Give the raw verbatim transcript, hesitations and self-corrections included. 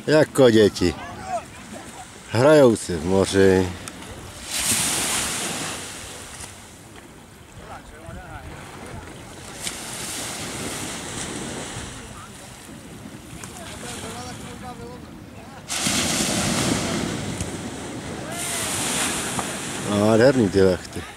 Jako děti. Hrajou si v moři. Nádherný ty jachty.